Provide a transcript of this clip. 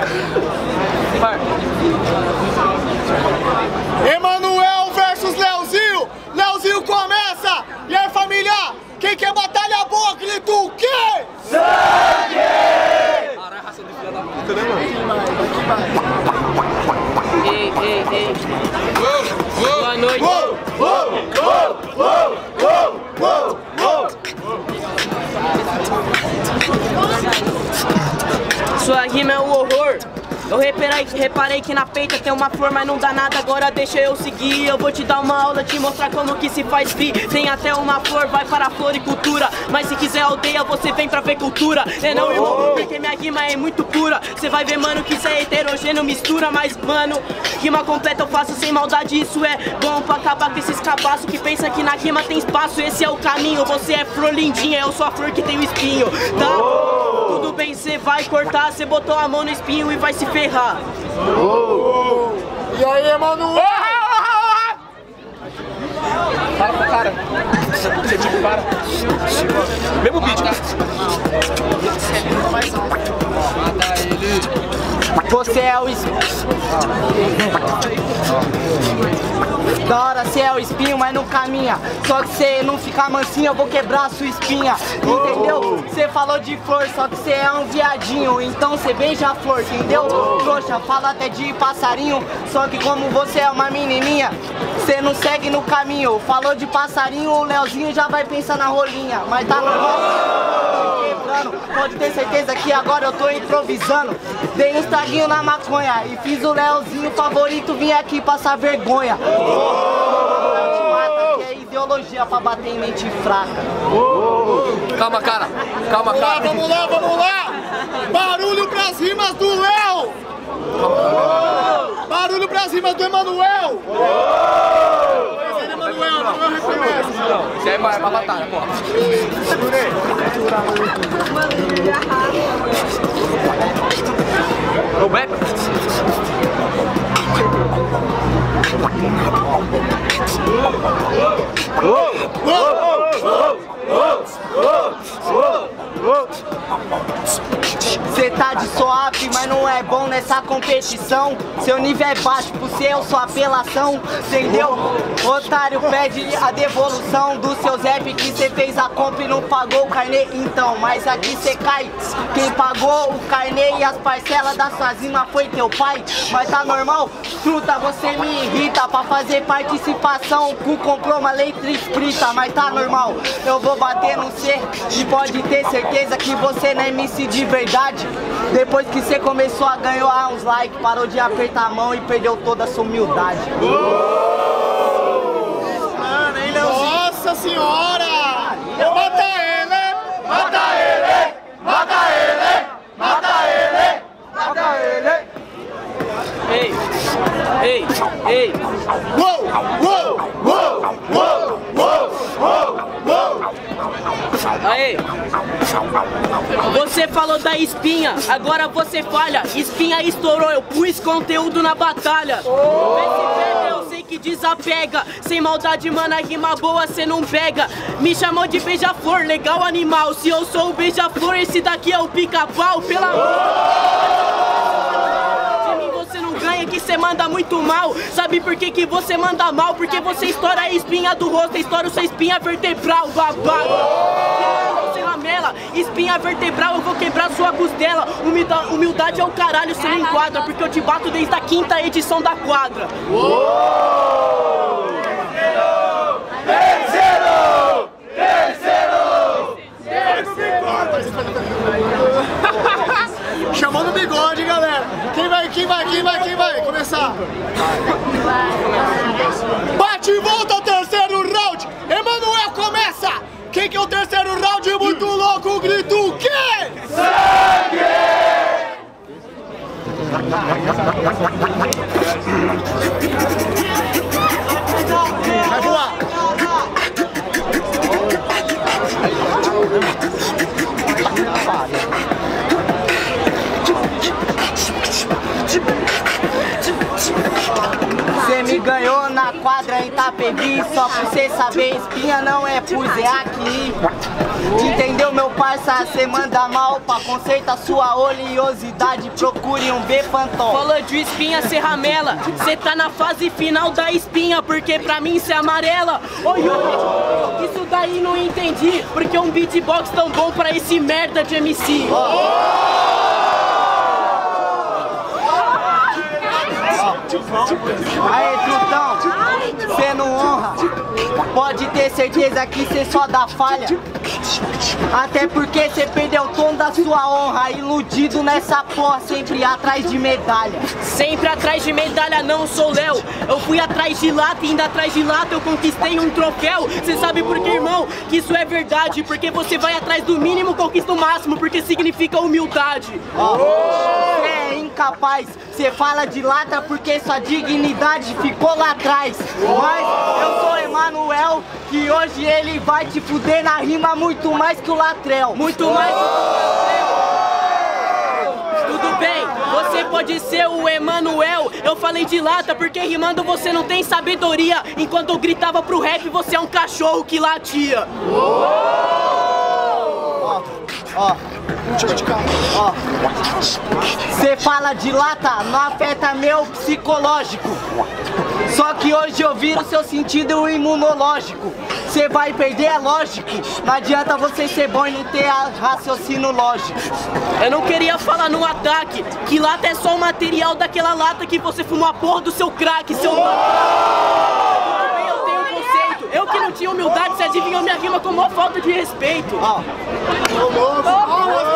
Emanuel versus Leozinho. Leozinho começa. E aí, família? Quem quer batalha boa, grita o quê? Sangue! Caralho, raça de filha da puta, né, mano? Ei. Boa noite. Sua rima é um horror. Eu reparei que na peita tem uma flor, mas não dá nada, agora deixa eu seguir. Eu vou te dar uma aula, te mostrar como que se faz free. Tem até uma flor, vai para a floricultura. Mas se quiser aldeia, você vem pra ver cultura. É não, irmão, porque minha rima é muito pura. Cê vai ver, mano, que isso é heterogêneo, mistura. Mas, mano, rima completa eu faço sem maldade. Isso é bom pra acabar com esses cabaços que pensa que na rima tem espaço. Esse é o caminho, você é flor lindinha, eu sou a flor que tem o espinho, tá? Tudo bem, cê vai cortar, cê botou a mão no espinho e vai se ferrar. E aí, Emanuel? Fala pro cara. Você tipo para. Mesmo beat. Mata ele. Você é o espinho. Da hora cê é o espinho, mas não caminha. Só que cê não ficar mansinho, eu vou quebrar a sua espinha. Entendeu? Cê falou de flor, só que cê é um viadinho. Então cê beija a flor, entendeu? Trouxa, fala até de passarinho. Só que como você é uma menininha, cê não segue no caminho. Falou de passarinho, o Leozinho já vai pensar na rolinha. Mas tá normal, quebrando. Pode ter certeza que agora eu tô improvisando. Dei um estraguinho na maconha e fiz o Leozinho favorito vim aqui passar vergonha. Que é ideologia pra bater em mente fraca. Calma, cara. Calma, cara. Vamos lá. Barulho pras rimas do Léo. Barulho pras rimas do Emanuel. Emanuel reconhece. Isso aí é pra batalha, porra. O Beto? Cê tá de swap, mas não é bom nessa competição. Seu nível é baixo, por ser eu sua apelação, entendeu? Otário pede a devolução dos seus rap que cê fez a compra e não pagou o carnê. Então, mas aqui cê cai. Quem pagou o carnê e as parcelas da sua rima foi teu pai. Mas tá normal? Truta, você me irrita pra fazer participação. O cu comprou uma letra escrita, mas tá normal. Eu vou bater no C e pode ter certeza que você não é MC de verdade. Depois que você começou a ganhar uns likes, parou de apertar a mão e perdeu toda a sua humildade. Mano, hein, Leozinho? Nossa senhora! Mata ele! Mata ele! Mata ele! Mata ele! Mata ele! Ei! Aê! Você falou da espinha, agora você falha. Espinha estourou, eu pus conteúdo na batalha. Vê se pega, eu sei que desapega. Sem maldade, mano, a rima boa cê não pega. Me chamou de beija-flor, legal animal. Se eu sou o beija-flor, esse daqui é o pica-pau. Pela você não ganha, que cê manda muito mal. Sabe por que você manda mal? Porque você estoura a espinha do rosto, estoura sua espinha vertebral, babado. Você lamela, espinha vertebral, eu vou quebrar sua costela. Humildade é o caralho, cê não enquadra, porque eu te bato desde a 5ª edição da quadra. Terceiro! Chamando o bigode, galera. Quem vai começar? Bate e volta o terceiro round. Emanuel começa. Quem que é o terceiro round? Muito louco, grita o quê? Sangue! Vai voar. Cê me ganhou na quadra em Itapevi, só pra cê saber, espinha não é por Zé aqui. Entendeu, meu parça? Cê manda mal, pra consertar sua oleosidade, procure um Bepantol. Falou de espinha, cê ramela. Cê tá na fase final da espinha, porque pra mim cê amarela. Ô Yuri, isso daí não entendi, porque um beatbox tão bom pra esse merda de MC. Aê, Trutão, cê não honra. Pode ter certeza que cê só dá falha. Até porque cê perdeu o tom da sua honra. Iludido nessa porra, sempre atrás de medalha. Sempre atrás de medalha, não sou Léo. Eu fui atrás de lata e ainda atrás de lata eu conquistei um troféu. Cê sabe por que, irmão? Que isso é verdade. Porque você vai atrás do mínimo, conquista o máximo. Porque significa humildade. Cê é incapaz. Cê fala de lata porque sua dignidade ficou lá atrás. Mas eu sou Emanuel, que hoje ele vai te fuder na rima muito mais que o Latrell. Muito mais do que o Latrell. Tudo bem, você pode ser o Emanuel. Eu falei de lata porque rimando você não tem sabedoria. Enquanto eu gritava pro rap, você é um cachorro que latia. Cê fala de lata, não afeta meu psicológico. Só que hoje eu viro seu sentido imunológico. Cê vai perder, é lógico. Não adianta você ser bom e não ter raciocínio lógico. Eu não queria falar no ataque que lata é só o material daquela lata que você fumou a porra do seu crack, seu... Eu tenho um conceito. Eu que não tinha humildade, você adivinhou minha rima com maior falta de respeito.